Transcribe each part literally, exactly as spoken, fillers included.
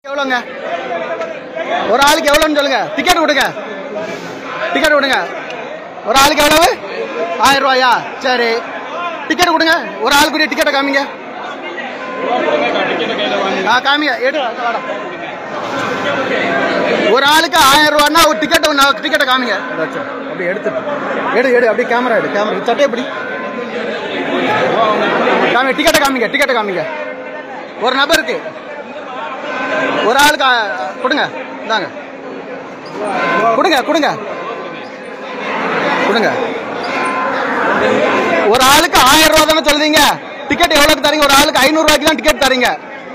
எவ்வளோங்க? ஒரு ஆளுக்கு எவ்வளோன்னு சொல்லுங்க. டிக்கெட் கொடுங்க, டிக்கெட் கொடுங்க. ஒரு ஆளுக்கு எவ்வளவு? ஆயிரம் ரூபாயா? சரி, டிக்கெட் கொடுங்க. ஒரு ஆளுக்குரிய டிக்கெட்டை காமிங்க. ஆ காமிங்க, எடு. ஒரு ஆளுக்கு ஆயிரம் ரூபான்னா ஒரு டிக்கெட் டிக்கெட்டை காமிங்க. அப்படி எடுத்து எடு எடு அப்படியே கேமரா எடு, கேமரா சட்டை எப்படி காமி, டிக்கெட்டை காமிங்க, டிக்கெட்டை காமிங்க. ஒரு நபருக்கு ஒரு ஆளுக்கு கொடுங்க. இந்தாங்க, கொடுங்க கொடுங்க கொடுங்க. ஒரு ஆளுக்கு ஆயிரம் ரூபா தானே சொல்றீங்க. டிக்கெட் எவ்வளவுக்கு தரீங்க? ஒரு ஆளுக்கு ஐநூறு ரூபாய்க்கு தான் டிக்கெட் தரீங்க.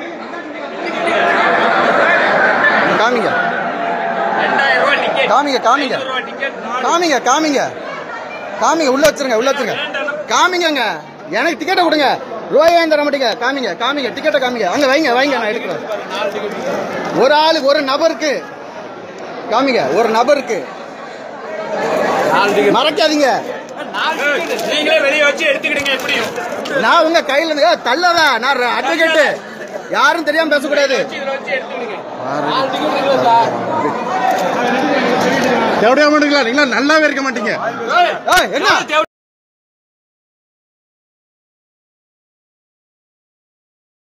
காமிங்க காமிங்க காமிங்க காமிங்க காமிங்க காமிங்க. உள்ள வச்சிருங்க, உள்ள வச்சிருங்க. காமிங்க, எனக்கு டிக்கெட்டை கொடுங்க. ரூபாய் ஏன் தர மாட்டீங்க? காமிங்க காமிங்க, டிக்கெட்டை காமிங்க. அங்க வைங்க வைங்க, நான் எடுக்கிறேன். ஒரு ஆளுக்கு ஒரு நபருக்கு காமிங்க. ஒரு நபருக்கு மறைக்காதீங்க. நான் உங்க கையில இருந்து தள்ளதா, நான் அட்வொகேட். யாரும் தெரியாம பேசக்கூடாது. எப்படியா மாட்டீங்களா? நீங்களா நல்லாவே இருக்க மாட்டீங்க. என்ன